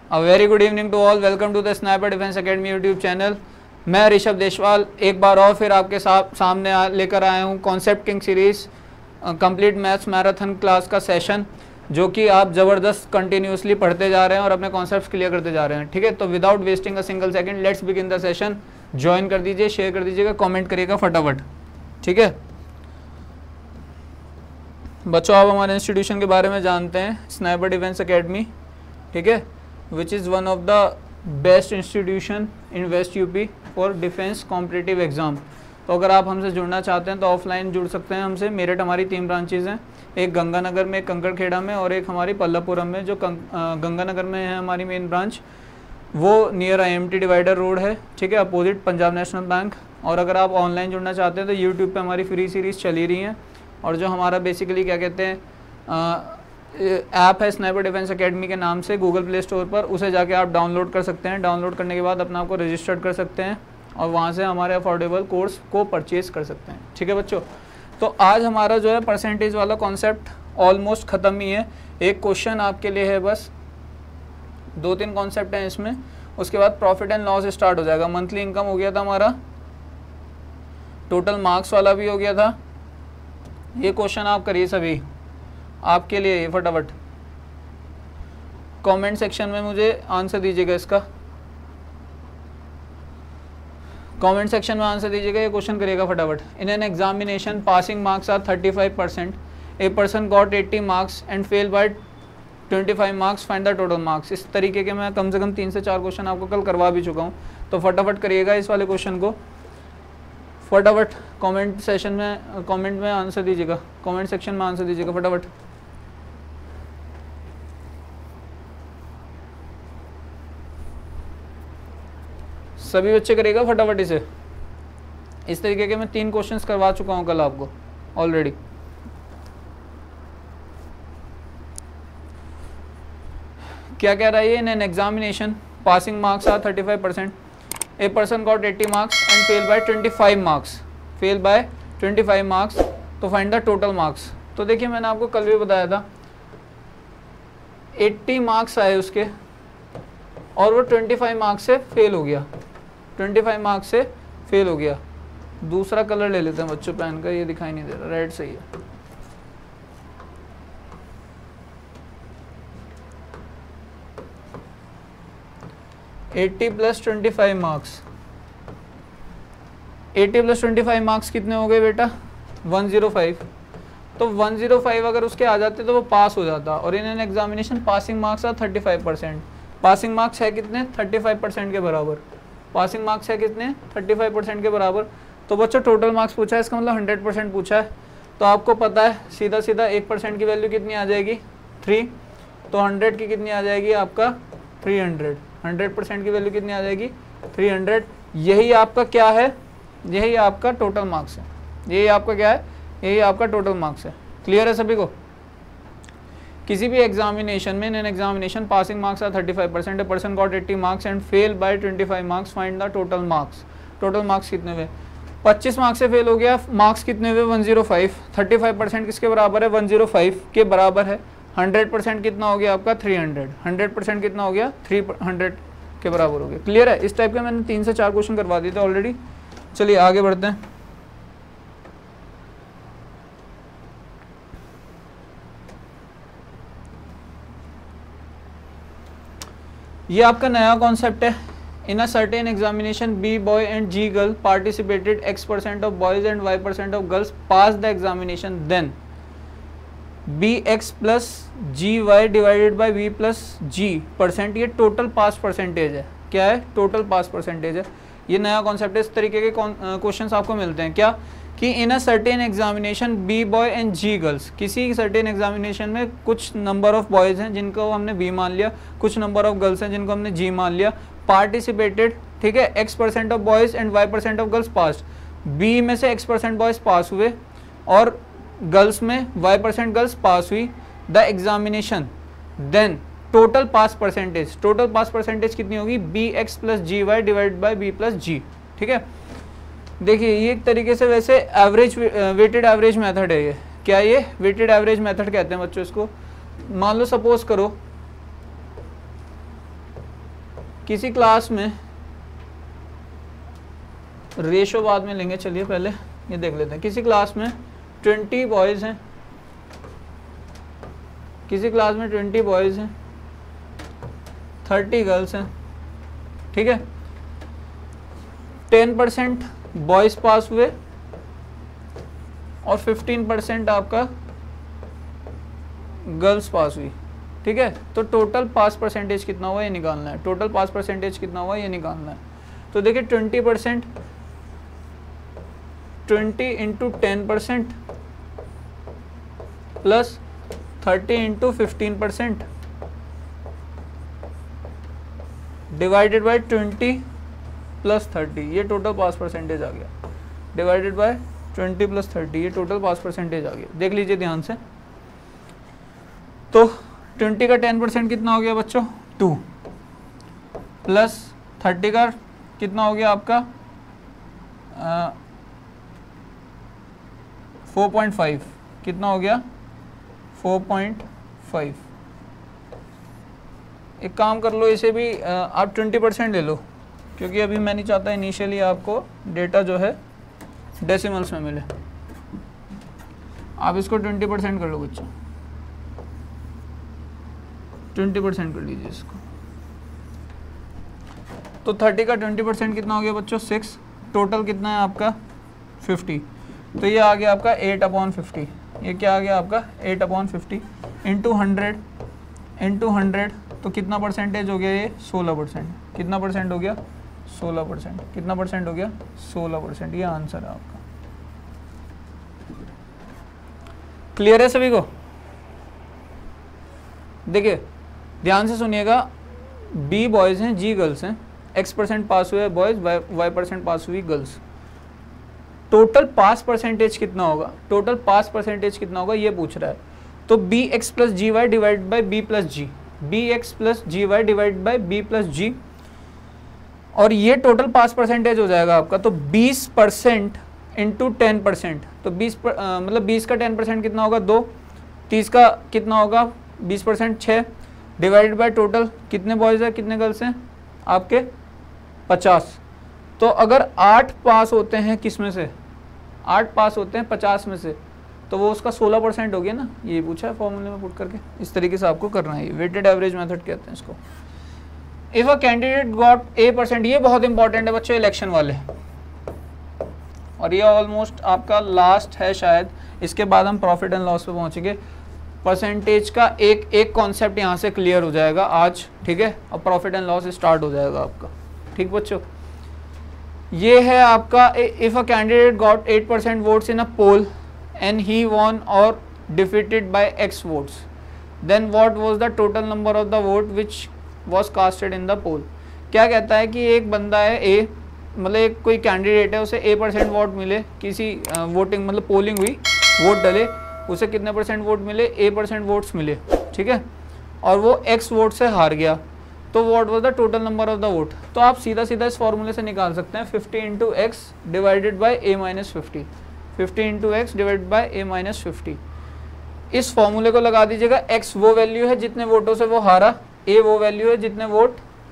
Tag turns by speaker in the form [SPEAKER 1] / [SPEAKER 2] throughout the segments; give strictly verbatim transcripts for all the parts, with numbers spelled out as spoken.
[SPEAKER 1] A very good evening to all, welcome to the sniper defence academy YouTube channel. मैं ऋषभ देशवाल एक बार और फिर आपके साथ सामने लेकर आया हूँ concept king series complete maths marathon class का सेशन, जो कि आप ज़बरदस्त कंटिन्यूसली पढ़ते जा रहे हैं और अपने कॉन्सेप्ट्स क्लियर करते जा रहे हैं। ठीक है, तो without wasting a single second let's begin the session. Join कर दीजिए, शेयर कर दीजिएगा, कमेंट करिएगा फटाफट। ठीक है बच्चों, आप हमारे इंस्टीट्यूशन के बारे में जानते हैं, स्नाइपर डिफेंस एकेडमी। ठीक है, which is one of the best institution in west UP for defence competitive exam. तो अगर आप हमसे जुड़ना चाहते हैं तो ऑफलाइन जुड़ सकते हैं हमसे। मेरठ हमारी तीन ब्रांचेज़ हैं, एक गंगानगर में, एक कंकड़खेड़ा में और एक हमारी पल्लवपुरम में। जो गंगानगर में है हमारी मेन ब्रांच, वो near I M T divider road है। ठीक है, अपोजिट पंजाब नेशनल बैंक। और अगर आप ऑनलाइन जुड़ना चाहते हैं तो यूट्यूब पे हमारी फ्री सीरीज़ चली रही हैं। और जो हमारा बेसिकली क्या कहते हैं ऐप है स्नाइपर डिफेंस एकेडमी के नाम से गूगल प्ले स्टोर पर, उसे जाके आप डाउनलोड कर सकते हैं। डाउनलोड करने के बाद अपना आपको रजिस्टर्ड कर सकते हैं और वहाँ से हमारे अफोर्डेबल कोर्स को परचेज़ कर सकते हैं। ठीक है बच्चों, तो आज हमारा जो है परसेंटेज वाला कॉन्सेप्ट ऑलमोस्ट ख़त्म ही है। एक क्वेश्चन आपके लिए है बस, दो तीन कॉन्सेप्ट हैं इसमें, उसके बाद प्रॉफिट एंड लॉस स्टार्ट हो जाएगा। मंथली इनकम हो गया था हमारा, टोटल मार्क्स वाला भी हो गया था। ये क्वेश्चन आप करिए सभी, आपके लिए ये फटाफट कमेंट सेक्शन में मुझे आंसर दीजिएगा। इसका कमेंट सेक्शन में आंसर दीजिएगा, ये क्वेश्चन करिएगा फटाफट। In an examination passing marks are thirty five percent, a person got eighty marks and fail by twenty five marks, find the total marks. इस तरीके के मैं कम से कम तीन से चार क्वेश्चन आपको कल करवा भी चुका हूँ, तो फटाफट करिएगा इस वाले क्वेश्चन को। फटाफट कमेंट सेशन में कमेंट में आंसर दीजिएगा, कमेंट सेक्शन में आंसर दीजिएगा फटाफट। सभी बच्चे करिएगा फटाफट इसे। इस तरीके के मैं तीन क्वेश्चंस करवा चुका हूं कल आपको ऑलरेडी। क्या कह रहा है ये? In an examination passing marks are thirty five percent, a person got eighty marks and fail by twenty five marks, fail by twenty five marks, तो फाइंड द टोटल मार्क्स। तो देखिए मैंने आपको कल भी बताया था, एट्टी मार्क्स आए उसके और वो ट्वेंटी फाइव मार्क्स से फेल हो गया, ट्वेंटी फाइव मार्क्स से फेल हो गया। दूसरा कलर ले लेते हैं बच्चों पेन का, ये दिखाई नहीं दे रहा, रेड सही है। Eighty plus twenty five marks, eighty plus twenty five marks कितने हो गए बेटा? One zero five. तो वन ज़ीरो फाइव अगर उसके आ जाते तो वो पास हो जाता। और in an examination passing marks are thirty five percent, passing marks है कितने? थर्टी फाइव परसेंट के बराबर। पासिंग मार्क्स है कितने? थर्टी फाइव परसेंट के बराबर। तो बच्चों टोटल मार्क्स पूछा है, इसका मतलब हंड्रेड परसेंट पूछा है। तो आपको पता है सीधा सीधा एक परसेंट की वैल्यू कितनी आ जाएगी? थ्री। तो हंड्रेड की कितनी आ जाएगी आपका? Three hundred. हंड्रेड परसेंट की वैल्यू कितनी आ जाएगी? Three hundred. यही आपका क्या है? यही आपका टोटल मार्क्स है। यही आपका क्या है? यही आपका टोटल मार्क्स है। क्लियर है सभी को? किसी भी एग्जामिनेशन में, in an examination passing marks are thirty five percent, a person got eighty marks and fail by twenty five marks, find the total marks. Total marks कितने हुए? पच्चीस मार्क्स से फेल हो गया, मार्क्स कितने हुए? One zero five. Thirty five percent किसके बराबर है? वन ज़ीरो फाइव के बराबर है। हंड्रेड परसेंट कितना हो गया आपका? Three hundred. हंड्रेड परसेंट कितना हो गया? थ्री हंड्रेड के बराबर हो गया। क्लियर है? इस टाइप के मैंने तीन से चार क्वेश्चन करवा दिए थे ऑलरेडी। चलिए आगे बढ़ते हैं। ये आपका नया कॉन्सेप्ट है। In a certain examination B boy and G girl participated, X percent of boys and Y percent of girls pass the examination, then B X plus G Y divided by V plus G percent, ये total pass percentage है। क्या है? Total pass percentage है। ये नया concept है। इस तरीके के क्वेश्चंस आपको मिलते हैं क्या कि in a certain examination B boy and G girls, किसी सर्टेन एग्जामिनेशन में कुछ नंबर ऑफ बॉयज़ हैं जिनको हमने बी मान लिया, कुछ नंबर ऑफ गर्ल्स हैं जिनको हमने जी मान लिया, पार्टिसिपेटेड, ठीक है, X percent of boys and Y percent of girls pass. B में से एक्स परसेंट बॉयज़ पास हुए और गर्ल्स में वाई परसेंट गर्ल्स पास हुई। The examination, then total pass percentage, total pass percentage कितनी होगी? B X plus G Y divide by B plus G. ठीक है, देखिए ये एक तरीके से वैसे एवरेज वेटेड एवरेज मेथड है। ये क्या? ये वेटेड एवरेज मेथड कहते हैं बच्चों इसको। मान लो सपोज करो किसी क्लास में रेशो बाद में लेंगे, चलिए पहले ये देख लेते हैं। किसी क्लास में ट्वेंटी बॉयज़ हैं, किसी क्लास में ट्वेंटी बॉयज़ हैं, थर्टी गर्ल्स हैं, ठीक है। टेन परसेंट बॉयज़ पास हुए और फिफ्टीन परसेंट आपका गर्ल्स पास हुई, ठीक है। तो टोटल पास परसेंटेज कितना हुआ ये निकालना है, टोटल पास परसेंटेज कितना हुआ ये निकालना है। तो देखिए twenty percent twenty into ten percent plus thirty into fifteen percent divided by twenty plus thirty, ये टोटल पास परसेंटेज आ गया। Divided by twenty plus thirty, ये टोटल पास परसेंटेज आ गया। देख लीजिए ध्यान से। तो ट्वेंटी का टेन परसेंट कितना हो गया बच्चों, टू, प्लस थर्टी का कितना हो गया आपका फोर पॉइंट फाइव, कितना हो गया फोर पॉइंट फाइव। एक काम कर लो, इसे भी आ, आप ट्वेंटी परसेंट ले लो, क्योंकि अभी मैं नहीं चाहता इनिशियली आपको डेटा जो है डेसिमल्स में मिले। आप इसको ट्वेंटी परसेंट कर लो बच्चों, ट्वेंटी परसेंट कर लीजिए इसको। तो थर्टी का ट्वेंटी परसेंट कितना हो गया बच्चों, सिक्स। टोटल कितना है आपका फिफ्टी। तो ये आ गया आपका एट अपॉन फिफ्टी। ये क्या आ गया आपका eight upon fifty into hundred, into hundred तो कितना परसेंटेज हो गया ये, सोलह परसेंट। कितना परसेंट हो गया, सोलह परसेंट। कितना परसेंट हो गया, सोलह परसेंट। ये आंसर है आपका। क्लियर है सभी को? देखिए ध्यान से सुनिएगा, बी बॉयज़ हैं, जी गर्ल्स हैं, एक्स परसेंट पास हुए boys, Y Y percent pass हुई गर्ल्स। टोटल पास परसेंटेज कितना होगा, टोटल पास परसेंटेज कितना होगा ये पूछ रहा है। तो B X plus G Y divide by B plus G, B X plus G Y divide by B plus G, और ये टोटल पास परसेंटेज हो जाएगा आपका। तो बीस परसेंट इंटू टेन परसेंट, तो बीस पर, आ, मतलब बीस का टेन परसेंट कितना होगा, दो। तीस का कितना होगा, बीस परसेंट छः, डिवाइडेड बाय टोटल कितने बॉयज़ हैं कितने गर्ल्स हैं आपके, पचास। तो अगर आठ पास होते हैं किस में से, आठ पास होते हैं पचास में से, तो वो उसका सोलह परसेंट हो गया ना। ये पूछा है फॉर्मूले में पुट करके, इस तरीके से आपको करना है। वेटेड एवरेज मेथड कहते हैं इसको। If a candidate got A percent, ये बहुत इंपॉर्टेंट है बच्चों इलेक्शन वाले, और ये ऑलमोस्ट आपका लास्ट है शायद, इसके बाद हम प्रॉफिट एंड लॉस पे पहुंचेंगे। परसेंटेज का एक एक कॉन्सेप्ट यहाँ से क्लियर हो जाएगा आज, ठीक है। अब प्रॉफिट एंड लॉस स्टार्ट हो जाएगा आपका, ठीक बच्चों। ये है आपका, if a candidate got eight percent votes in a poll and he won or defeated by X votes, then what was the total number of the vote which was casted in the poll. क्या कहता है कि एक बंदा है ए, मतलब एक कोई कैंडिडेट है, उसे ए परसेंट वोट मिले, किसी वोटिंग मतलब पोलिंग हुई, वोट डले, उसे कितने परसेंट वोट मिले, ए परसेंट वोट्स मिले, ठीक है, और वो एक्स वोट से हार गया। तो what was the total number of the vote. तो आप सीधा सीधा इस फॉर्मूले से निकाल सकते हैं, fifty into X divided by A minus fifty, fifty into X divided by A minus fifty. इस फॉर्मूले को लगा दीजिएगा। एक्स वो वैल्यू है जितने वोटों से वो हारा, ए वो वैल्यू है जितने वोट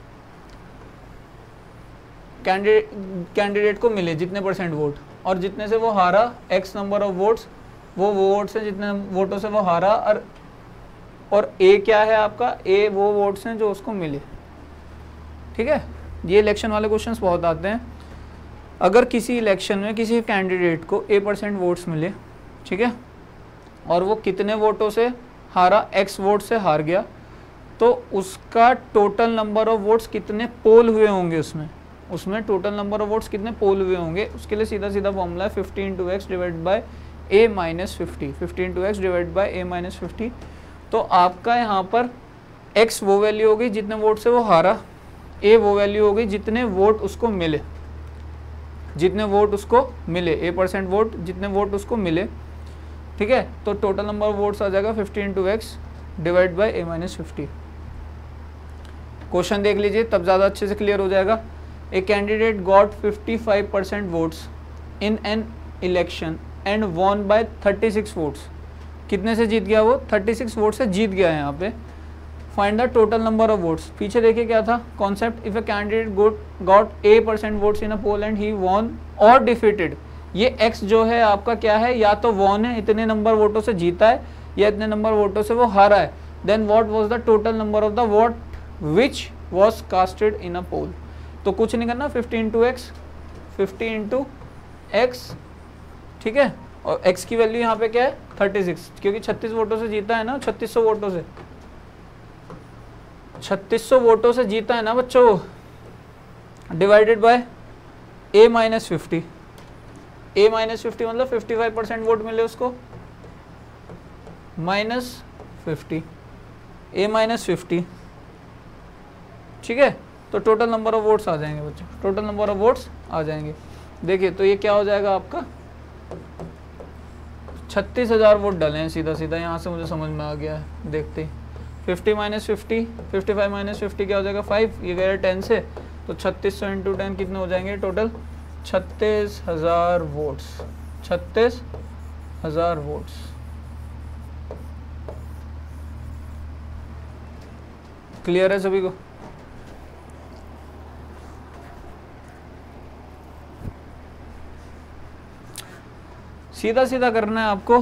[SPEAKER 1] कैंडिडेट कैंडिडेट को मिले, जितने परसेंट वोट, और जितने से वो हारा एक्स नंबर ऑफ वोट्स, वो वोट्स हैं जितने वोटों से वो हारा, और और ए क्या है आपका, ए वो वोट्स हैं जो उसको मिले, ठीक है। ये इलेक्शन वाले क्वेश्चंस बहुत आते हैं। अगर किसी इलेक्शन में किसी कैंडिडेट को ए परसेंट वोट्स मिले, ठीक है, और वो कितने वोटों से हारा, एक्स वोट से हार गया, तो उसका टोटल नंबर ऑफ वोट्स कितने पोल हुए होंगे, उसमें उसमें टोटल नंबर ऑफ वोट्स कितने पोल हुए होंगे, उसके लिए सीधा सीधा फॉर्मूला है fifty into X divide by A minus fifty, fifty into X divide by A minus fifty. तो आपका यहाँ पर x वो वैल्यू होगी जितने वोट से वो हारा, a वो वैल्यू होगी जितने वोट उसको मिले, जितने वोट उसको मिले, a परसेंट वोट जितने वोट उसको मिले, ठीक है। तो टोटल नंबर ऑफ वोट्स आ जाएगा fifty into X divide by A minus fifty. Question देख लीजिए तब ज़्यादा अच्छे से क्लियर हो जाएगा। A candidate got fifty five percent votes in an election and won by thirty six votes. कितने से जीत गया वो, थर्टी सिक्स वोट से जीत गया है यहाँ पे। Find the total number of votes. पीछे देखिए क्या था concept, if a candidate got got A percent votes in a poll and he won or defeated, ये x जो है आपका क्या है, या तो वॉन है, इतने नंबर वोटों से जीता है, या इतने नंबर वोटों से वो हारा है। Then what was the total number of the vote which was casted in a poll. तो कुछ नहीं करना, fifty into X, fifty into X, ठीक है, और x की वैल्यू यहाँ पे क्या है थर्टी सिक्स, क्योंकि छत्तीस वोटों से जीता है ना, छत्तीस सौ वोटों से छत्तीस सौ वोटों से जीता है ना बच्चों, divided by a minus fifty, a minus fifty मतलब फिफ्टी फाइव परसेंट वोट मिले उसको, minus fifty, a minus fifty, ठीक है। तो टोटल नंबर ऑफ वोट्स आ जाएंगे बच्चों, टोटल नंबर ऑफ वोट्स आ जाएंगे। देखिए तो ये क्या हो जाएगा आपका, छत्तीस हजार वोट डाले हैं सीधा सीधा, यहाँ से मुझे समझ में आ गया है देखते ही। Fifty minus fifty, fifty five minus fifty क्या हो जाएगा फाइव, ये गया टेन से, तो छत्तीस सौ इंटू टेन कितने हो जाएंगे टोटल, छत्तीस हजार वोट्स, छत्तीस हजार वोट्स। क्लियर है सभी को? सीधा सीधा करना है आपको,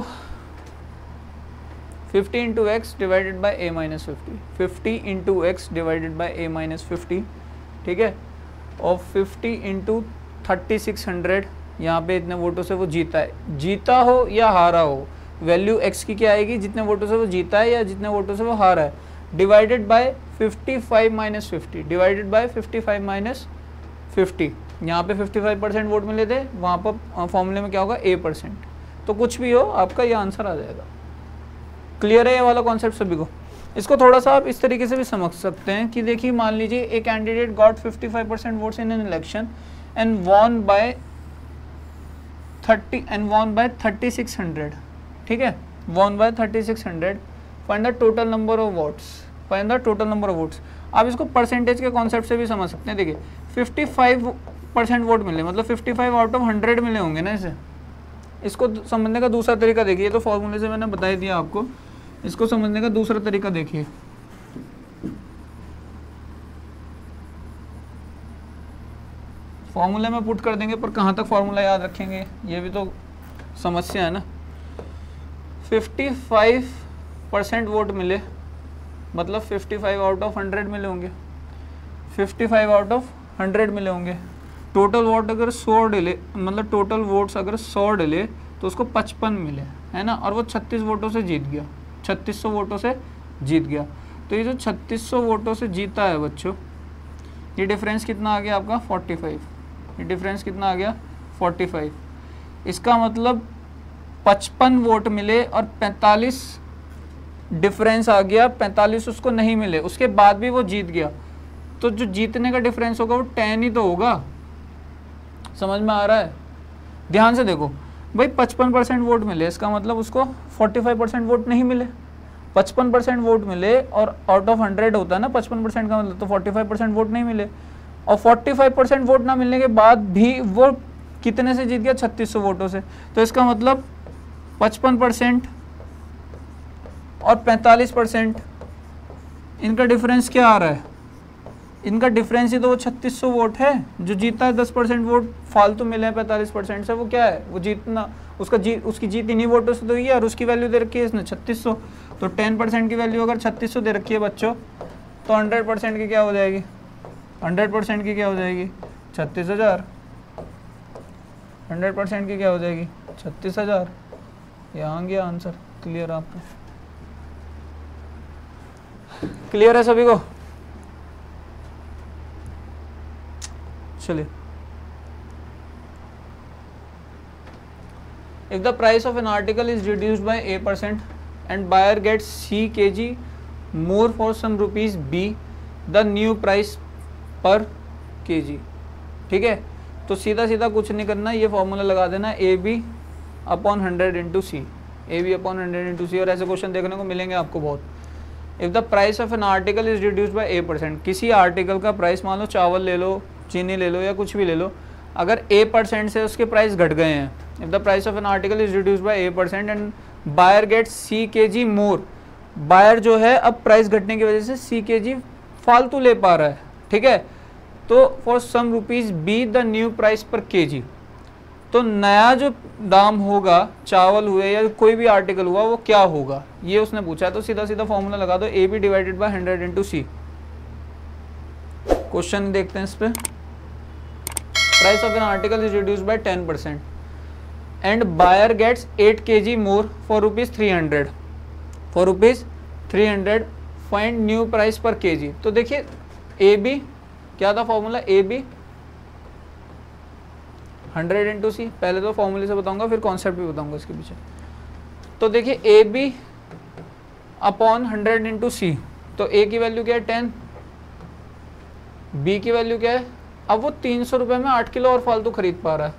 [SPEAKER 1] fifty into X divided by A minus fifty, fifty into X divided by A minus fifty, ठीक है, और fifty into thirty six hundred, यहाँ पे इतने वोटों से वो जीता है, जीता हो या हारा हो, वैल्यू एक्स की क्या आएगी, जितने वोटों से वो जीता है या जितने वोटों से वो हारा है, divided by fifty five minus fifty, divided by fifty five minus fifty. यहाँ पे फिफ्टी फाइव परसेंट वोट मिले थे, वहाँ पर फॉर्मूले में क्या होगा ए परसेंट, तो कुछ भी हो आपका ये आंसर आ जाएगा। क्लियर है ये वाला कॉन्सेप्ट सभी को? इसको थोड़ा सा आप इस तरीके से भी समझ सकते हैं कि देखिए मान लीजिए a candidate got fifty five percent votes in an election and won by thirty and won by thirty six hundred, ठीक है, won by thirty six hundred, find the total number of votes, find the total number of votes. आप इसको percentage के concept से भी समझ सकते हैं। देखिए फिफ्टी फाइव परसेंट वोट मिले मतलब fifty five out of hundred मिले होंगे ना इसे। इसको समझने का दूसरा तरीका देखिए, तो फॉर्मूले से मैंने बता ही दिया आपको, इसको समझने का दूसरा तरीका देखिए। फॉर्मूले में पुट कर देंगे, पर कहाँ तक फॉर्मूला याद रखेंगे, ये भी तो समस्या है ना। फिफ्टी फाइव परसेंट वोट मिले मतलब fifty five out of hundred मिले होंगे, fifty five out of hundred मिले होंगे। टोटल वोट अगर सौ डले मतलब टोटल वोट्स अगर सौ डले तो उसको पचपन मिले, है ना, और वो छत्तीस वोटों से जीत गया, छत्तीस सौ वोटों से जीत गया। तो ये जो छत्तीस सौ वोटों से जीता है बच्चों, ये डिफरेंस कितना आ गया आपका फोर्टी फाइव, ये डिफरेंस कितना आ गया फोर्टी फाइव। इसका मतलब पचपन वोट मिले और पैंतालीस डिफरेंस आ गया, पैंतालीस उसको नहीं मिले, उसके बाद भी वो जीत गया। तो जो जीतने का डिफरेंस होगा वो टेन ही तो होगा। समझ में आ रहा है? ध्यान से देखो भाई, पचपन परसेंट वोट मिले, इसका मतलब उसको पैंतालीस परसेंट वोट नहीं मिले, पचपन परसेंट वोट मिले और आउट ऑफ हंड्रेड होता है ना पचपन परसेंट का मतलब, तो पैंतालीस परसेंट वोट नहीं मिले। और पैंतालीस परसेंट वोट ना मिलने के बाद भी वो कितने से जीत गया, छत्तीस सौ वोटों से। तो इसका मतलब पचपन परसेंट और पैंतालीस परसेंट इनका डिफरेंस क्या आ रहा है, इनका डिफरेंस ही तो वो छत्तीस सौ वोट है। जो जीता है दस परसेंट वोट फालतू मिले हैं पैंतालीस परसेंट से, वो क्या है, वो जीतना उसका जीत उसकी जीत इन्हीं वोटों से तो ही है, और उसकी वैल्यू दे रखी है इसने छत्तीस सौ। तो टेन परसेंट की वैल्यू अगर छत्तीस सौ दे रखी है बच्चों, तो हंड्रेड परसेंट की क्या हो जाएगी, हंड्रेड परसेंट की क्या हो जाएगी, छत्तीस हज़ार। हंड्रेड परसेंट की क्या हो जाएगी, छत्तीस हज़ार। यहाँ गया आंसर। क्लियर आपको? क्लियर है सभी को? चलिए, if the price of an article is reduced by a percent and buyer gets c kg more for some rupees b, the new price per kg, ठीक है। तो सीधा सीधा कुछ नहीं करना, ये फॉर्मूला लगा देना A B upon hundred into C, A B upon hundred into C. और ऐसे क्वेश्चन देखने को मिलेंगे आपको बहुत। If the price of an article is reduced by A percent, किसी आर्टिकल का प्राइस, मान लो चावल ले लो, चीनी ले लो या कुछ भी ले लो, अगर ए परसेंट से उसके प्राइस घट गए हैं, if the price of an article is reduced by A percent and buyer gets C K G more, buyer जो है अब प्राइस घटने की वजह से सी के जी फालतू ले पा रहा है, ठीक है। तो for some rupees B the new price per K G, तो नया जो दाम होगा चावल हुए या कोई भी आर्टिकल हुआ वो क्या होगा ये उसने पूछा है। तो सीधा सीधा फॉर्मूला लगा दो, A B divided by hundred into C. Question देखते हैं इस पे। Price of an article is reduced by ten percent and buyer gets eight K G more for rupees three hundred for rupees three hundred find new price per K G. तो देखिए A B क्या था formula, A B hundred into C. पहले तो फॉर्मूले से बताऊंगा फिर कॉन्सेप्ट भी बताऊंगा इसके पीछे। तो देखिए A B upon hundred into C, तो ए की वैल्यू क्या है टेन, बी की वैल्यू क्या है, अब वो तीन सौ रुपये में आठ किलो और फालतू खरीद पा रहा है।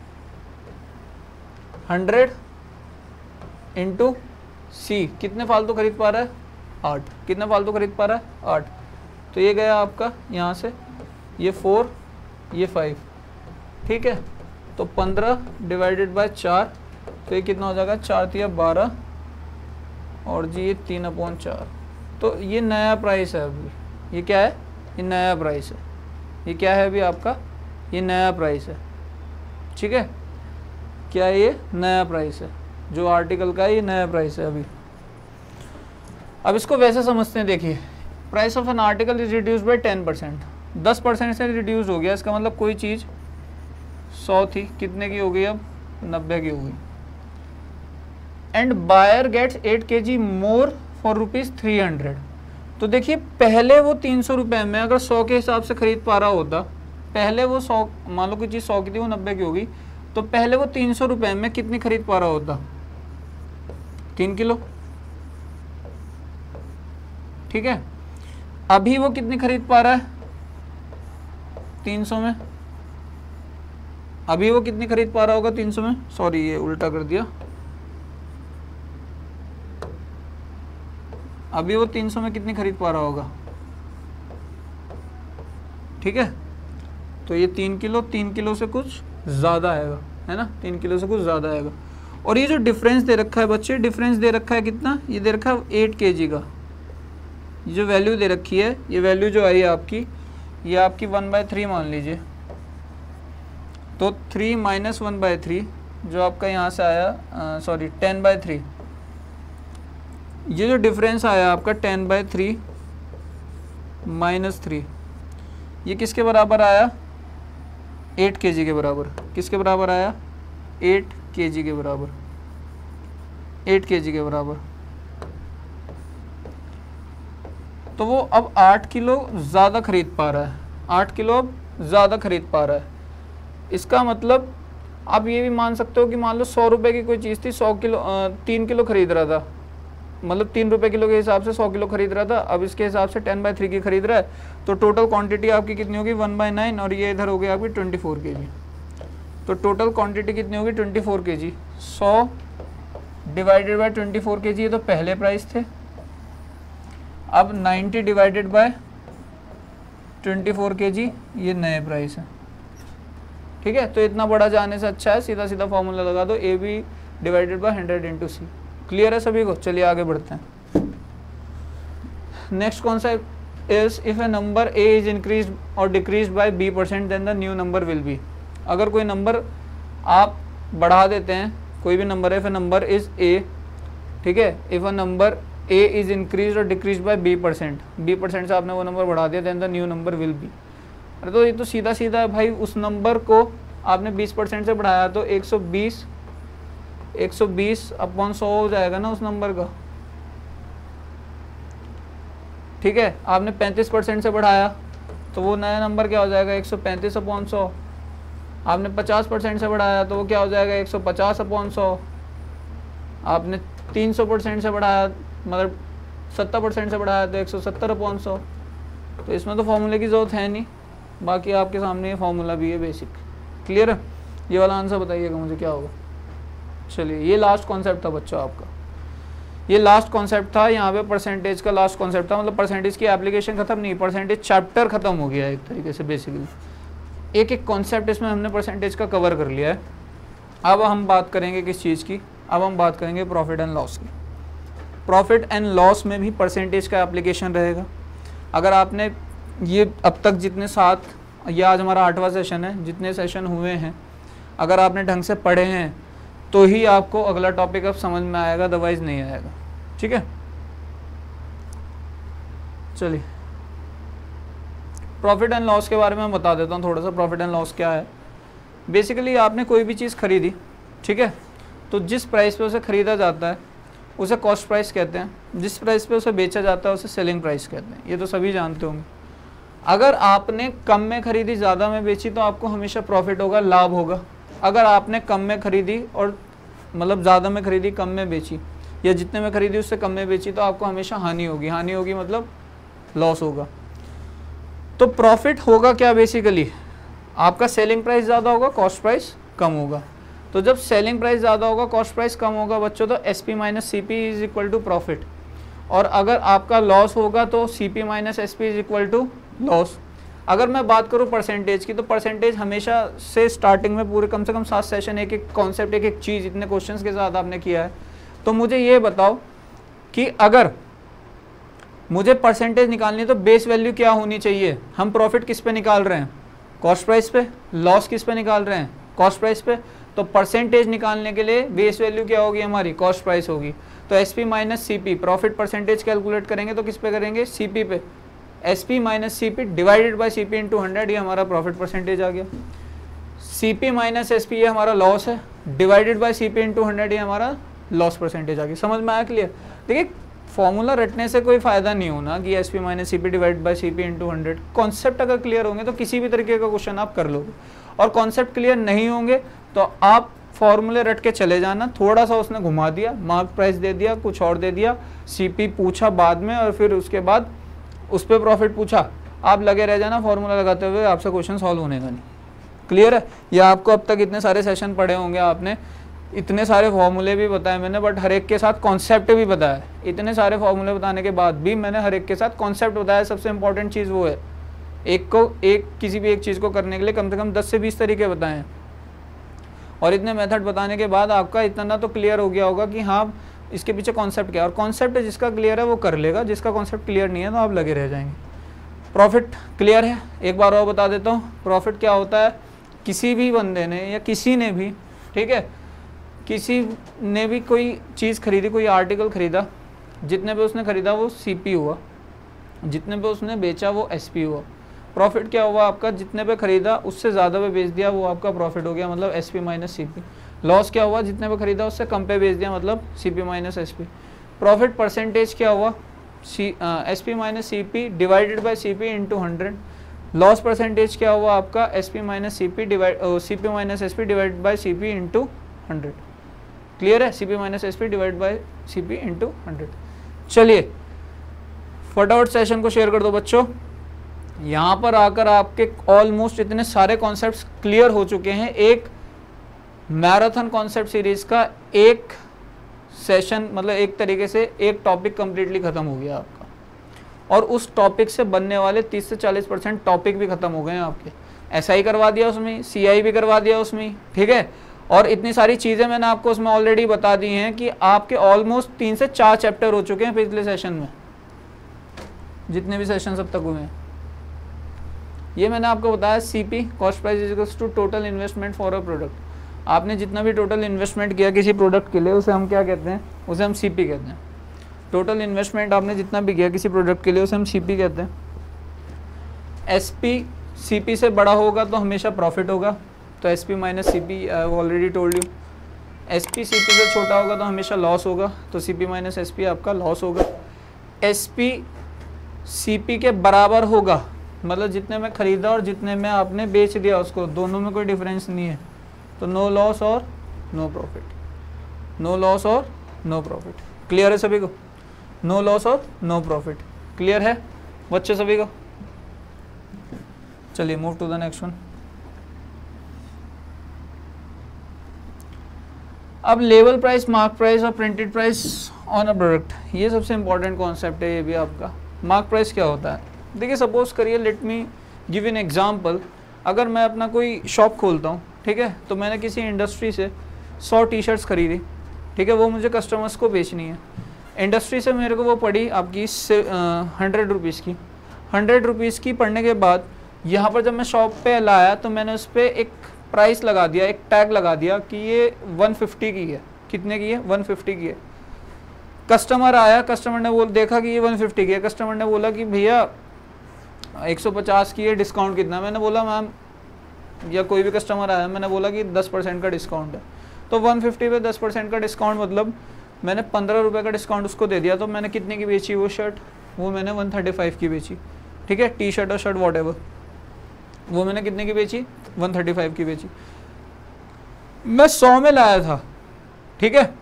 [SPEAKER 1] हंड्रेड इंटू सी कितने फालतू खरीद पा रहा है, आठ। कितने फालतू खरीद पा रहा है, आठ। तो ये गया आपका यहाँ से, ये फोर, ये फाइव, ठीक है। तो पंद्रह डिवाइडेड बाय चार, तो ये कितना हो जाएगा, चार तिया बारह, और जी ये तीन अपॉन चार। तो ये नया प्राइस है अभी, ये क्या है, ये नया प्राइस है। ये क्या है अभी आपका, ये नया प्राइस है, ठीक है। क्या ये नया प्राइस है, जो आर्टिकल का है ये नया प्राइस है अभी। अब इसको वैसे समझते हैं, देखिए price of an article is reduced by ten percent, दस परसेंट से रिड्यूस हो गया। इसका मतलब कोई चीज़ सौ थी, कितने की हो गई अब, नब्बे की हो गई। And buyer gets eight K G more for rupees three hundred. तो देखिए पहले वो तीन सौ रुपये में अगर सौ के हिसाब से खरीद पा रहा होता, पहले वो सौ, मान लो कोई चीज़ सौ की थी वो नब्बे की होगी, तो पहले वो तीन सौ रुपये में कितनी खरीद पा रहा होता, तीन किलो, ठीक है। अभी वो कितनी खरीद पा रहा है, तीन सौ में। अभी वो कितनी खरीद पा रहा होगा तीन सौ में, सॉरी ये उल्टा कर दिया, अभी वो तीन सौ में कितनी खरीद पा रहा होगा, ठीक है। तो ये तीन किलो, तीन किलो से कुछ ज़्यादा आएगा, है ना, तीन किलो से कुछ ज़्यादा आएगा। और ये जो डिफरेंस दे रखा है बच्चे, डिफरेंस दे रखा है कितना, ये दे रखा है एट के जी का। ये जो वैल्यू दे रखी है, ये वैल्यू जो आई है आपकी, ये आपकी वन बाय थ्री मान लीजिए। तो three minus one by three जो आपका यहाँ से आया, सॉरी टेन बाय थ्री, ये जो डिफरेंस आया आपका ten by three minus three, ये किसके बराबर आया, एट के जी के बराबर। किसके बराबर आया, एट के जी के बराबर, एट के जी के बराबर। तो वो अब आठ किलो ज़्यादा खरीद पा रहा है, आठ किलो अब ज़्यादा खरीद पा रहा है। इसका मतलब आप ये भी मान सकते हो कि मान लो सौ रुपये की कोई चीज़ थी, सौ किलो तीन किलो खरीद रहा था, मतलब तीन रुपये किलो के हिसाब से सौ किलो खरीद रहा था, अब इसके हिसाब से टेन बाई थ्री की खरीद रहा है। तो टोटल क्वांटिटी आपकी कितनी होगी, वन बाई नाइन, और ये इधर हो गई आपकी ट्वेंटी फोर के जी। तो टोटल क्वांटिटी कितनी होगी, ट्वेंटी फोर के जी। सौ divided by twenty four K G, ये तो पहले प्राइस थे। अब ninety divided by twenty four K G, ये नए प्राइस है, ठीक है। तो इतना बड़ा जाने से अच्छा है सीधा सीधा फॉर्मूला लगा दो, A B divided by hundred into C. Clear है सभी को, चलिए आगे बढ़ते हैं। Next concept is if a number A is increase or decrease by B percent then the new number will be. अगर कोई नंबर आप बढ़ा देते हैं, कोई भी नंबर है, if a number is A, ठीक है, if a number A is increase or decrease by B percent, B percent से आपने वो नंबर बढ़ा दिया, then the new number will be. अरे तो ये तो सीधा सीधा है भाई, उस नंबर को आपने बीस परसेंट से बढ़ाया तो एक सौ बीस एक सौ बीस अपॉन सौ हो जाएगा ना उस नंबर का, ठीक है। आपने पैंतीस परसेंट से बढ़ाया तो वो नया नंबर क्या हो जाएगा, एक सौ पैंतीस अपॉन सौ। आपने पचास परसेंट से बढ़ाया तो वो क्या हो जाएगा, एक सौ पचास अपॉन सौ। आपने तीन सौ परसेंट से बढ़ाया, मतलब सत्तर परसेंट से बढ़ाया तो एक सौ सत्तर अपॉन सौ। तो इसमें तो फॉर्मूले की ज़रूरत है नहीं, बाकी आपके सामने ये फॉर्मूला भी है बेसिक। क्लियर है, ये वाला आंसर बताइएगा मुझे क्या होगा। चलिए ये लास्ट कॉन्सेप्ट था बच्चों आपका, ये लास्ट कॉन्सेप्ट था, यहाँ पे परसेंटेज का लास्ट कॉन्सेप्ट था, मतलब परसेंटेज की एप्लीकेशन खत्म नहीं, परसेंटेज चैप्टर खत्म हो गया है एक तरीके से। बेसिकली एक एक कॉन्सेप्ट इसमें हमने परसेंटेज का कवर कर लिया है। अब हम बात करेंगे किस चीज़ की, अब हम बात करेंगे प्रॉफिट एंड लॉस की। प्रॉफिट एंड लॉस में भी परसेंटेज का एप्लीकेशन रहेगा। अगर आपने ये अब तक जितने सात, ये आज हमारा आठवां सेशन है, जितने सेशन हुए हैं अगर आपने ढंग से पढ़े हैं तो ही आपको अगला टॉपिक अब समझ में आएगा, अदरवाइज नहीं आएगा। ठीक है, चलिए प्रॉफिट एंड लॉस के बारे में मैं बता देता हूँ थोड़ा सा। प्रॉफिट एंड लॉस क्या है? बेसिकली आपने कोई भी चीज़ खरीदी, ठीक है, तो जिस प्राइस पे उसे ख़रीदा जाता है उसे कॉस्ट प्राइस कहते हैं, जिस प्राइस पे उसे बेचा जाता है उसे सेलिंग प्राइस कहते हैं। ये तो सभी जानते होंगे। अगर आपने कम में खरीदी ज़्यादा में बेची तो आपको हमेशा प्रॉफिट होगा, लाभ होगा। अगर आपने कम में खरीदी और मतलब ज़्यादा में खरीदी कम में बेची, या जितने में खरीदी उससे कम में बेची, तो आपको हमेशा हानि होगी। हानि होगी मतलब लॉस होगा। तो प्रॉफिट होगा क्या? बेसिकली आपका सेलिंग प्राइस ज़्यादा होगा, कॉस्ट प्राइस कम होगा। तो जब सेलिंग प्राइस ज़्यादा होगा, कॉस्ट प्राइस कम होगा बच्चों, तो S P minus C P is equal to profit. और अगर आपका लॉस होगा तो C P minus S P is equal to loss. अगर मैं बात करूँ परसेंटेज की, तो परसेंटेज हमेशा से स्टार्टिंग में पूरे कम से कम सात सेशन, एक एक कॉन्सेप्ट, एक एक चीज़, इतने क्वेश्चंस के साथ आपने किया है, तो मुझे ये बताओ कि अगर मुझे परसेंटेज निकालनी है तो बेस वैल्यू क्या होनी चाहिए? हम प्रॉफिट किस पे निकाल रहे हैं? कॉस्ट प्राइस पे। लॉस किस पे निकाल रहे हैं? कॉस्ट प्राइस पे। तो परसेंटेज निकालने के लिए बेस वैल्यू क्या होगी हमारी? कॉस्ट प्राइस होगी। तो S P minus C P, profit percentage calculate करेंगे तो किस पे करेंगे? सी पी पे। S P minus C P divided by C P into hundred, ये हमारा प्रॉफिट परसेंटेज आ गया। C P minus S P ये हमारा लॉस है, divided by C P into hundred, ये हमारा लॉस परसेंटेज आ गया। समझ में आया? क्लियर? देखिए फॉर्मूला रटने से कोई फायदा नहीं होना कि S P minus C P divide by C P into hundred. Concept अगर क्लियर होंगे तो किसी भी तरीके का क्वेश्चन आप कर लोगे, और कॉन्सेप्ट क्लियर नहीं होंगे तो आप फॉर्मूले रट के चले जाना। थोड़ा सा उसने घुमा दिया, मार्क प्राइस दे दिया, कुछ और दे दिया, सी पी पूछा बाद में, और फिर उसके बाद उस पर प्रॉफिट पूछा, आप लगे रह जाना फॉर्मूला लगाते हुए, आपसे क्वेश्चन सॉल्व होने का नहीं। क्लियर है? या आपको अब तक इतने सारे सेशन पढ़े होंगे, आपने इतने सारे फॉर्मूले भी बताए मैंने, बट हर एक के साथ कॉन्सेप्ट भी बताया। इतने सारे फॉर्मूले बताने के बाद भी मैंने हर एक के साथ कॉन्सेप्ट बताया। सबसे इंपॉर्टेंट चीज़ वो है, एक को एक किसी भी एक चीज़ को करने के लिए कम से कम दस से बीस तरीके बताए हैं, और इतने मेथड बताने के बाद आपका इतना तो क्लियर हो गया होगा कि हाँ इसके पीछे कॉन्सेप्ट क्या है। और कॉन्सेप्ट जिसका क्लियर है वो कर लेगा, जिसका कॉन्सेप्ट क्लियर नहीं है तो आप लगे रह जाएंगे। प्रॉफिट क्लियर है? एक बार और बता देता हूँ, प्रॉफिट क्या होता है? किसी भी बंदे ने या किसी ने भी, ठीक है, किसी ने भी कोई चीज़ खरीदी, कोई आर्टिकल खरीदा, जितने पे उसने खरीदा वो सी पी हुआ, जितने पे उसने बेचा वो एस पी हुआ। प्रॉफिट क्या हुआ आपका? जितने पे खरीदा उससे ज़्यादा पे बेच दिया, वो आपका प्रॉफिट हो गया, मतलब S P minus C P. Loss क्या हुआ? जितने पे खरीदा उससे कम पे बेच दिया, मतलब C P minus S P. Profit percentage क्या हुआ? C S P minus C P divided by C P into hundred. Loss percentage क्या हुआ आपका? S P minus C P divide C P minus S P divided by C P into hundred. Clear है? C P minus S P divide by C P into hundred. चलिए फटाफट session को share कर दो बच्चों। यहाँ पर आकर आपके ऑलमोस्ट इतने सारे कॉन्सेप्ट्स क्लियर हो चुके हैं। एक मैराथन कॉन्सेप्ट सीरीज का एक सेशन, मतलब एक तरीके से एक टॉपिक कंप्लीटली खत्म हो गया आपका, और उस टॉपिक से बनने वाले तीस से चालीस परसेंट टॉपिक भी खत्म हो गए हैं आपके। एस आई करवा दिया उसमें, सी आई भी करवा दिया उसमें, ठीक है, और इतनी सारी चीज़ें मैंने आपको उसमें ऑलरेडी बता दी हैं कि आपके ऑलमोस्ट तीन से चार चैप्टर हो चुके हैं पिछले सेशन में, जितने भी सेशन अब तक हुए हैं। ये मैंने आपको बताया, CP cost price is equals to total investment for a product. आपने जितना भी टोटल इन्वेस्टमेंट किया किसी प्रोडक्ट के लिए, उसे हम क्या कहते हैं? उसे हम सीपी कहते हैं। टोटल इन्वेस्टमेंट आपने जितना भी किया किसी प्रोडक्ट के लिए, उसे हम सीपी कहते हैं। एसपी सीपी से बड़ा होगा तो हमेशा प्रॉफिट होगा, तो S P minus C P, I already told you. S P C P से छोटा होगा तो हमेशा लॉस होगा, तो C P minus S P आपका लॉस होगा। एस पी सी पी के बराबर होगा, मतलब जितने में ख़रीदा और जितने में आपने बेच दिया उसको, दोनों में कोई डिफरेंस नहीं है, तो नो लॉस और नो प्रॉफिट। नो लॉस और नो प्रॉफिट। क्लियर है सभी को? नो लॉस और नो प्रॉफिट। क्लियर है बच्चे सभी को? चलिए move to the next one. अब लेवल प्राइस, मार्क प्राइस और printed price on a product, ये सबसे इंपॉर्टेंट कॉन्सेप्ट है ये भी आपका। मार्क प्राइस क्या होता है? देखिए सपोज करिए, let me give an example. अगर मैं अपना कोई शॉप खोलता हूँ, ठीक है, तो मैंने किसी इंडस्ट्री से सौ टी शर्ट्स खरीदी, ठीक है, वो मुझे कस्टमर्स को बेचनी है। इंडस्ट्री से मेरे को वो पड़ी आपकी हंड्रेड रुपीज़ की। हंड्रेड रुपीज़ की पढ़ने के बाद यहाँ पर जब मैं शॉप पे लाया तो मैंने उस पर एक प्राइस लगा दिया, एक टैग लगा दिया कि ये वन फिफ्टी की है। कितने की है? वन फिफ्टी की है। कस्टमर आया, कस्टमर ने बोल देखा कि ये वन फिफ्टी की है, कस्टमर ने बोला कि भैया एक सौ पचास की है, डिस्काउंट कितना? मैंने बोला मैम, या कोई भी कस्टमर आया, मैंने बोला कि दस परसेंट का डिस्काउंट है। तो वन फिफ्टी पे दस परसेंट का डिस्काउंट मतलब मैंने पंद्रह रुपये का डिस्काउंट उसको दे दिया। तो मैंने कितने की बेची वो शर्ट? वो मैंने वन थर्टी फाइव की बेची। ठीक है, टी शर्ट और शर्ट वॉट एवर, वो मैंने कितने की बेची? वन थर्टी फाइव की बेची। मैं सौ में लाया था, ठीक है,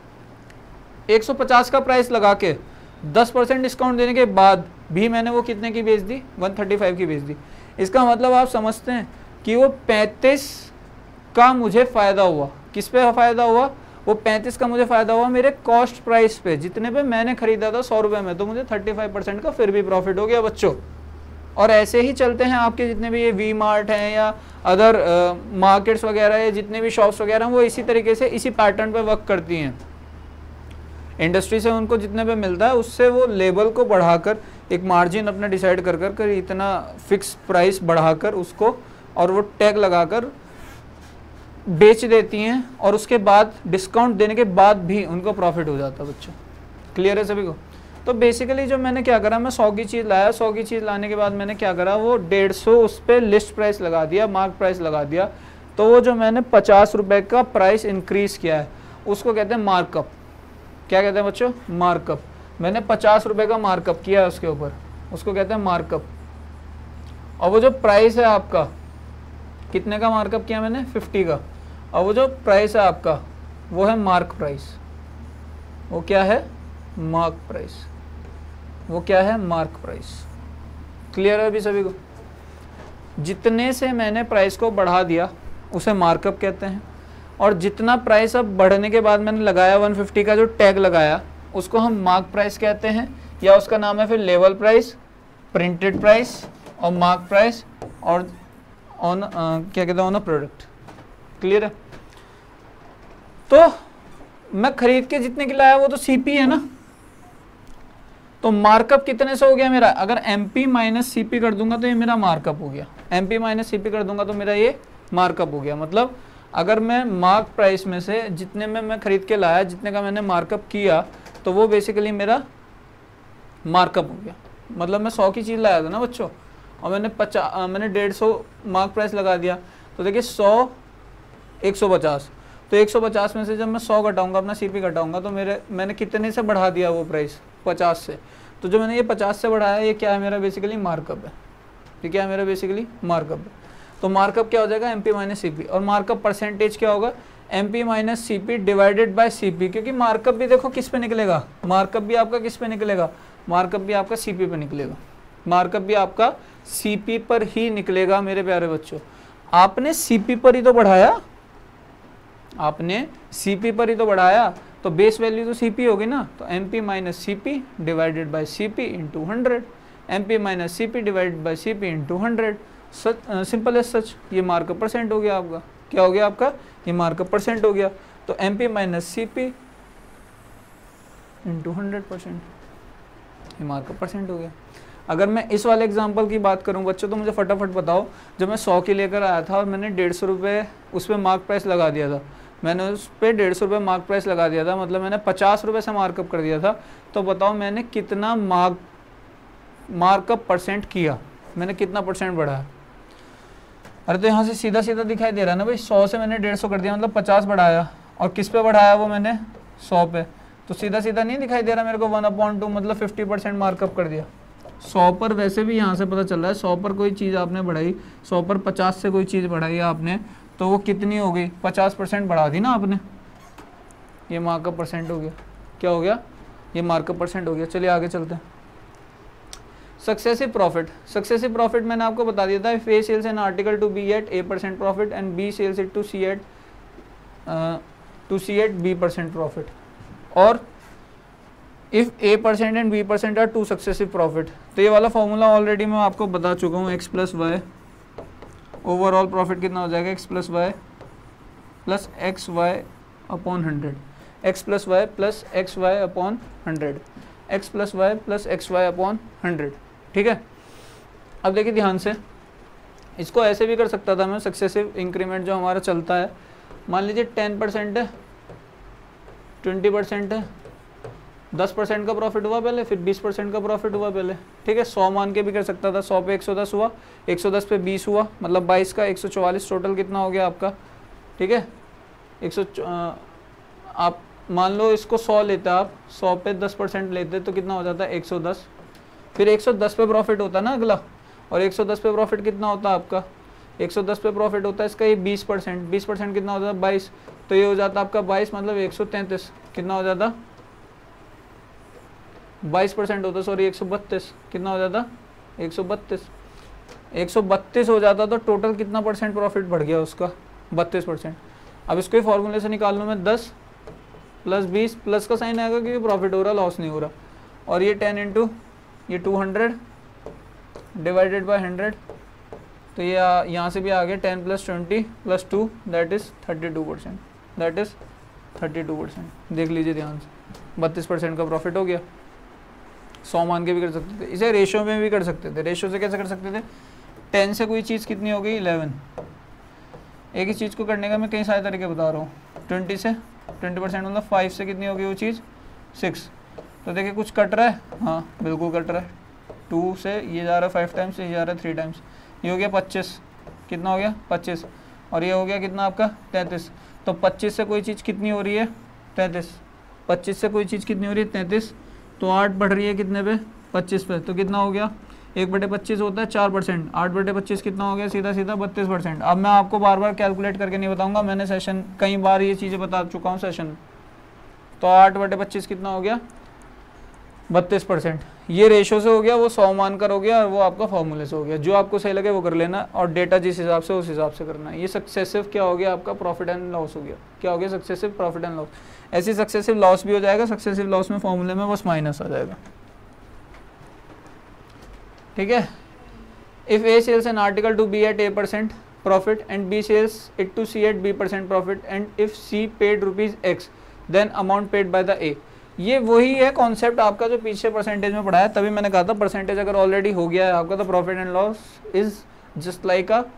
[SPEAKER 1] एक सौ पचास का प्राइस लगा के दस परसेंट डिस्काउंट देने के बाद भी मैंने वो कितने की बेच दी? वन थर्टी फाइव की बेच दी। इसका मतलब आप समझते हैं कि वो पैंतीस का मुझे फ़ायदा हुआ। किस पे फ़ायदा हुआ? वो पैंतीस का मुझे फ़ायदा हुआ मेरे कॉस्ट प्राइस पे, जितने पे मैंने खरीदा था सौ रुपये में, तो मुझे थर्टी फाइव परसेंट का फिर भी प्रॉफिट हो गया बच्चों। और ऐसे ही चलते हैं आपके जितने भी ये वी मार्ट हैं या अदर मार्केट्स वगैरह या जितने भी शॉप्स वगैरह हैं, वो इसी तरीके से इसी पैटर्न पे वर्क करती हैं। इंडस्ट्री से उनको जितने पे मिलता है उससे वो लेबल को बढ़ाकर एक मार्जिन अपना डिसाइड कर कर कर इतना फिक्स प्राइस बढ़ाकर उसको और वो टैग लगाकर बेच देती हैं, और उसके बाद डिस्काउंट देने के बाद भी उनको प्रॉफिट हो जाता है बच्चों। क्लियर है सभी को? तो बेसिकली जो मैंने क्या करा, मैं सौ की चीज़ लाया, सौ की चीज़ लाने के बाद मैंने क्या करा, वो डेढ़ सौ उस पर लिस्ट प्राइस लगा दिया, मार्क प्राइस लगा दिया। तो वो जो मैंने पचास रुपये का प्राइस इंक्रीज़ किया है उसको कहते हैं मार्कअप। क्या कहते हैं बच्चों? मार्कअप। मैंने पचास रुपये का मार्कअप किया है उसके ऊपर, उसको कहते हैं मार्कअप। और वो जो प्राइस है आपका, कितने का मार्कअप किया मैंने? फिफ्टी का। और वो जो प्राइस है आपका वो है मार्क प्राइस। वो क्या है? Mark price. वो क्या है? Mark price. क्लियर है अभी सभी को? जितने से मैंने प्राइस को बढ़ा दिया उसे मार्कअप कहते हैं, और जितना प्राइस अब बढ़ने के बाद मैंने लगाया वन फिफ्टी का जो टैग लगाया उसको हम मार्क प्राइस कहते हैं, या उसका नाम है फिर लेवल प्राइस, प्रिंटेड प्राइस और मार्क प्राइस और ऑन uh, क्या कहते हैं ऑन अ प्रोडक्ट। क्लियर है? तो मैं खरीद के जितने की लाया वो तो सीपी है ना, तो मार्कअप कितने से हो गया मेरा? अगर एमपी माइनस सीपी कर दूंगा तो ये मेरा मार्कअप हो गया। एमपी माइनस सीपी कर दूंगा तो मेरा ये मार्कअप हो गया। मतलब अगर मैं मार्क प्राइस में से जितने में मैं खरीद के लाया, जितने का मैंने मार्कअप किया, तो वो बेसिकली मेरा मार्कअप हो गया। मतलब मैं सौ की चीज़ लाया था ना बच्चों, और मैंने पचास मैंने डेढ़ सौ मार्क प्राइस लगा दिया, तो देखिए सौ एक सौ पचास, तो एक सौ पचास में से जब मैं सौ घटाऊंगा, अपना सीपी घटाऊंगा, तो मेरे मैंने कितने से बढ़ा दिया वो प्राइस? पचास से। तो जो मैंने ये पचास से बढ़ाया, ये क्या है मेरा? बेसिकली मार्कअप है। ये क्या है मेरा? बेसिकली मार्कअप है। तो मार्कअप क्या हो जाएगा? MP minus CP. और मार्कअप परसेंटेज क्या होगा? MP minus CP divided by CP. क्योंकि मार्कअप भी देखो किस पे निकलेगा? मार्कअप भी आपका किस पे निकलेगा? मार्कअप भी आपका सीपी पे निकलेगा। मार्कअप भी आपका सीपी पर ही निकलेगा मेरे प्यारे बच्चों। आपने सीपी पर ही तो बढ़ाया, आपने सीपी पर ही तो बढ़ाया, तो बेस वैल्यू तो सीपी होगी ना। तो MP minus CP divided by CP into hundred, MP minus CP divided by CP into hundred. Such simple as such, ये मार्कअप परसेंट हो गया आपका। क्या हो गया आपका? ये मार्कअप परसेंट हो गया। तो MP minus CP into hundred percent, ये मार्कअप परसेंट हो गया। अगर मैं इस वाले एग्जांपल की बात करूं बच्चों, तो मुझे फटाफट बताओ, जब मैं सौ की लेकर आया था और मैंने डेढ़ सौ रुपये उस पर मार्क प्राइस लगा दिया था, मैंने उस पर डेढ़ सौ रुपये मार्क प्राइस लगा दिया था, मतलब मैंने पचास रुपये से मार्कअप कर दिया था। तो बताओ मैंने कितना मार्क मार्कअप परसेंट किया? मैंने कितना परसेंट बढ़ाया? अरे तो यहाँ से सीधा सीधा दिखाई दे रहा है ना भाई, सौ से मैंने डेढ़ सौ कर दिया, मतलब पचास बढ़ाया। और किस पे बढ़ाया? वो मैंने सौ पे। तो सीधा सीधा नहीं दिखाई दे रहा मेरे को? वन अपॉइंट टू मतलब फिफ्टी परसेंट मार्कअप कर दिया। सौ पर वैसे भी यहाँ से पता चल रहा है, सौ पर कोई चीज़ आपने बढ़ाई, सौ पर पचास से कोई चीज़ बढ़ाई आपने, तो वो कितनी हो गई? पचास परसेंट बढ़ा दी ना आपने। ये मार्कअप परसेंट हो गया। क्या हो गया? ये मार्कअप परसेंट हो गया। चलिए आगे चलते हैं। Successive profit. सक्सेसिव प्रॉफिट मैंने आपको बता दिया था, if A sells an article to B at A percent profit and B sells it to C at to C at B percent profit, और if A percent and B percent are two successive profit. तो ये वाला formula already मैं आपको बता चुका हूँ। X plus Y, overall profit कितना हो जाएगा? X plus Y plus X Y upon hundred. X plus Y plus X Y upon hundred, X plus Y plus X Y upon hundred. ठीक है, अब देखिए ध्यान से, इसको ऐसे भी कर सकता था मैं, सक्सेसिव इंक्रीमेंट जो हमारा चलता है, मान लीजिए टेन परसेंट है, ट्वेंटी परसेंट है, दस परसेंट का प्रॉफिट हुआ पहले, फिर बीस परसेंट का प्रॉफिट हुआ पहले। ठीक है, सौ मान के भी कर सकता था, सौ पे एक सौ दस हुआ, एक सौ दस पे बीस हुआ, मतलब बाईस का एक सौ चौवालीस, टोटल कितना हो गया आपका। ठीक है, एक सौ आप मान लो इसको सौ लेते आप, सौ पे दस परसेंट लेते तो कितना हो जाता है एक सौ दस, फिर एक सौ दस पे प्रॉफिट होता ना अगला, और एक सौ दस पे प्रॉफिट कितना होता है आपका, एक सौ दस पे प्रॉफिट होता है इसका ये बीस परसेंट, बीस परसेंट कितना होता है बाईस, तो ये हो जाता आपका बाईस, मतलब एक सौ तैंतीस, कितना हो जाता बाईस परसेंट होता, सॉरी एक सौ बत्तीस, कितना हो जाता एक सौ बत्तीस, एक सौ बत्तीस हो जाता, तो टोटल कितना परसेंट प्रॉफिट बढ़ गया उसका, बत्तीस परसेंट। अब इसको ही फॉर्मूले से निकाल लूँ मैं, दस प्लस बीस, प्लस का साइन आएगा क्योंकि प्रॉफिट हो रहा, लॉस नहीं हो रहा, और ये टेन इंटू ये two hundred divided by hundred, तो ये यहाँ से भी आ गया ten plus twenty plus two that is thirty two percent, that is thirty two percent. देख लीजिए ध्यान से, बत्तीस परसेंट का प्रॉफिट हो गया। सौ मान के भी कर सकते थे, इसे रेशो में भी कर सकते थे। रेशो से कैसे कर सकते थे, टेन से कोई चीज़ कितनी हो गई इलेवन, एक ही चीज़ को करने का मैं कई सारे तरीके बता रहा हूँ। ट्वेंटी से ट्वेंटी परसेंट मतलब फाइव से कितनी होगी वो चीज़, सिक्स, तो देखिए कुछ कट रहा है, हाँ बिल्कुल कट रहा है, टू से ये जा रहा है फाइव टाइम्स, ये जा रहा है थ्री टाइम्स, ये हो गया पच्चीस, कितना हो गया पच्चीस, और ये हो गया कितना आपका तैंतीस, तो पच्चीस से कोई चीज़ कितनी हो रही है तैंतीस, पच्चीस से कोई चीज़ कितनी हो रही है तैंतीस, तो आठ बढ़ रही है कितने पे, पच्चीस पे, तो कितना हो गया एक बटे पच्चीस होता है चार परसेंट, आठ बटे पच्चीस कितना हो गया, सीधा सीधा बत्तीस परसेंट। अब मैं आपको बार बार कैलकुलेट करके नहीं बताऊंगा, मैंने सेशन कई बार ये चीज़ें बता चुका हूँ सेशन। तो आठ बटे पच्चीस कितना हो गया, बत्तीस परसेंट। ये रेशो से हो गया, वो सौ मानकर हो गया, और वो आपका फॉर्मूले से हो गया। जो आपको सही लगे वो कर लेना, और डेटा जिस हिसाब से उस हिसाब से करना है। ये सक्सेसिव क्या हो गया आपका, प्रॉफिट एंड लॉस हो गया। क्या हो गया, सक्सेसिव प्रॉफिट एंड लॉस। ऐसी सक्सेसिव लॉस भी हो जाएगा, सक्सेसिव लॉस में फॉर्मूले में बस माइनस आ जाएगा। ठीक है, if A sells an article to B at A percent profit and B sells it to C at B percent profit, and if C paid rupees X then amount paid by the A. ये वही है concept आपका जो पीछे percentage में पढ़ा है। तभी मैंने कहा था परसेंटेज अगर ऑलरेडी हो गया है आपका, तो profit and loss is just like a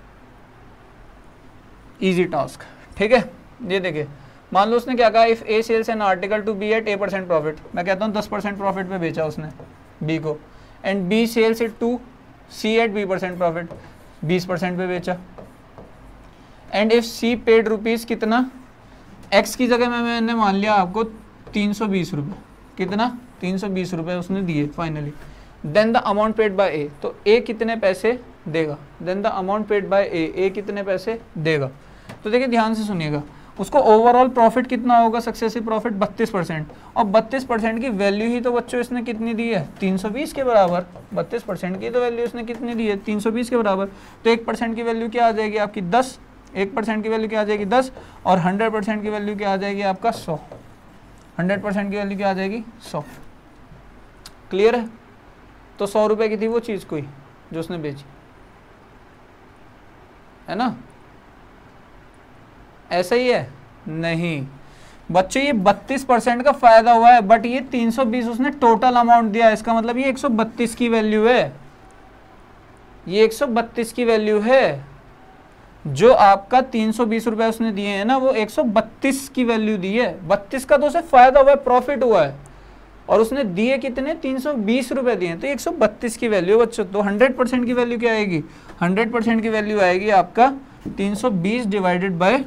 [SPEAKER 1] easy task. ठीक है, ये देखिए, मान लो उसने क्या कहा, if A sells an article to B at A percent profit, मैं कहता हूँ दस परसेंट प्रॉफिट पे बेचा उसने बी को, and B sells it to C at B percent profit, बीस परसेंट पे बेचा, and if C paid rupees कितना, एक्स की जगह में मैंने मान लिया आपको तीन सौ बीस रुपये, कितना तीन सौ बीस रुपये उसने दिए finally, then the amount paid by A, तो ए कितने पैसे देगा, then the amount paid by A, A कितने पैसे देगा। तो देखिए ध्यान से सुनिएगा, उसको ओवरऑल प्रॉफिट कितना होगा, सक्सेसिव प्रॉफिट बत्तीस परसेंट, और बत्तीस परसेंट की वैल्यू ही तो बच्चों इसने कितनी दी है, तीन सौ बीस के बराबर। बत्तीस परसेंट की तो वैल्यू इसने कितनी दी है, तीन सौ बीस के बराबर। तो एक परसेंट की वैल्यू क्या आ जाएगी आपकी, दस, एक परसेंट की वैल्यू क्या आ जाएगी, दस, और हंड्रेड परसेंट की वैल्यू क्या आ जाएगी आपका, सौ। हंड्रेड परसेंट की वैल्यू क्या आ जाएगी, सौ। क्लियर है। तो सौ रुपए की थी वो चीज़ कोई जो उसने बेची, है ना। ऐसा ही है नहीं बच्चों, ये बत्तीस परसेंट का फायदा हुआ है, बट ये तीन सौ बीस उसने टोटल अमाउंट दिया है। इसका मतलब ये एक सौ बत्तीस की वैल्यू है, ये एक सौ बत्तीस की वैल्यू है। जो आपका तीन सौ बीस रुपए उसने दिए हैं ना, वो एक सौ बत्तीस की वैल्यू दी है। बत्तीस का तो उसे फायदा हुआ है, प्रॉफिट हुआ है, और उसने दिए कितने, तीन सौ बीस रुपए दिए, तो एक सौ बत्तीस की वैल्यू बच्चों। तो हंड्रेड परसेंट की वैल्यू क्या आएगी, हंड्रेड परसेंट की वैल्यू आएगी आपका तीन सौ बीस डिवाइडेड बाय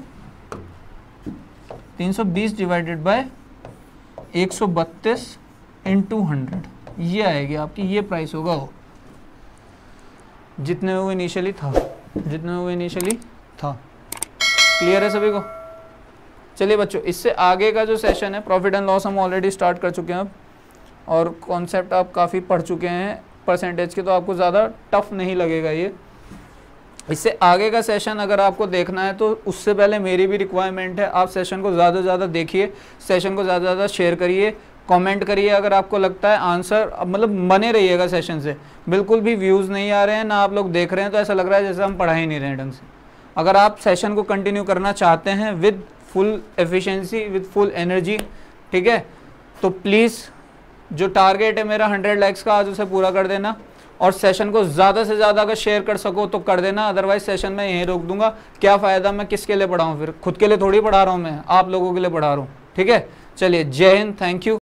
[SPEAKER 1] तीन सौ बीस डिवाइडेड बाय एक सौ बत्तीस इंटू हंड्रेड, ये आएगी आपकी, ये प्राइस होगा वो जितने में वो इनिशियली था, जितने में वो इनिशियली था। क्लियर है सभी को। चलिए बच्चों, इससे आगे का जो सेशन है प्रॉफिट एंड लॉस हम ऑलरेडी स्टार्ट कर चुके हैं अब, और कॉन्सेप्ट आप काफ़ी पढ़ चुके हैं परसेंटेज के, तो आपको ज़्यादा टफ नहीं लगेगा ये। इससे आगे का सेशन अगर आपको देखना है तो उससे पहले मेरी भी रिक्वायरमेंट है, आप सेशन को ज़्यादा से ज़्यादा देखिए, सेशन को ज़्यादा से ज़्यादा शेयर करिए, कमेंट करिए। अगर आपको लगता है आंसर, मतलब बने रहिएगा सेशन से। बिल्कुल भी व्यूज़ नहीं आ रहे हैं ना आप लोग देख रहे हैं तो ऐसा लग रहा है जैसे हम पढ़ा ही नहीं रहे हैं ढंग से। अगर आप सेशन को कंटिन्यू करना चाहते हैं with full efficiency, with full energy, ठीक है। तो प्लीज़ जो टारगेट है मेरा हंड्रेड लाइक्स का, आज उसे पूरा कर देना, और सेशन को ज़्यादा से ज़्यादा अगर शेयर कर सको तो कर देना, अदरवाइज सेशन में यहीं रोक दूंगा। क्या फ़ायदा, मैं किसके लिए पढ़ाऊँ फिर, खुद के लिए थोड़ी पढ़ा रहा हूँ मैं, आप लोगों के लिए पढ़ा रहा हूँ, ठीक है। चलिए, जय हिंद, थैंक यू।